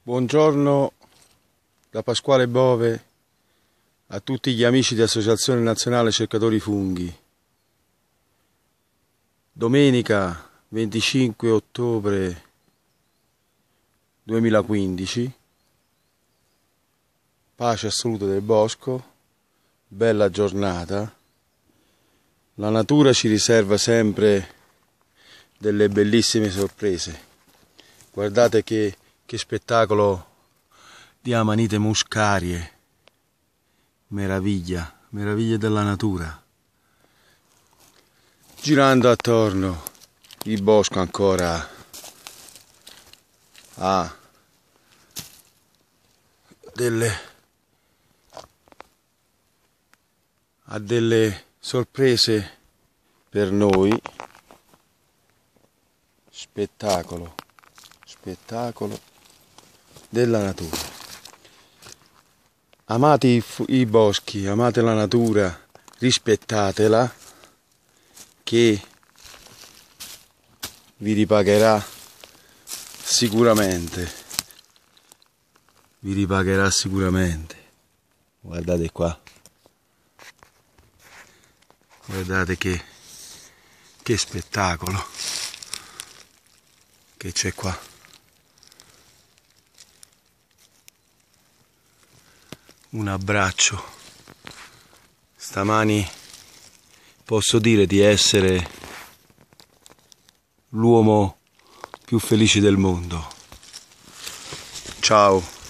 Buongiorno da Pasquale Bove a tutti gli amici di Associazione Nazionale Cercatori Funghi. Domenica 25 ottobre 2015, pace assoluta del bosco, bella giornata. La natura ci riserva sempre delle bellissime sorprese. Guardate che spettacolo di amanite muscarie, meraviglia della natura. Girando attorno, il bosco ancora ha delle sorprese per noi. Spettacolo della natura. Amate i boschi, amate la natura, rispettatela, che vi ripagherà sicuramente. Guardate qua. Guardate che spettacolo che c'è qua. Un abbraccio. Stamani posso dire di essere l'uomo più felice del mondo. Ciao.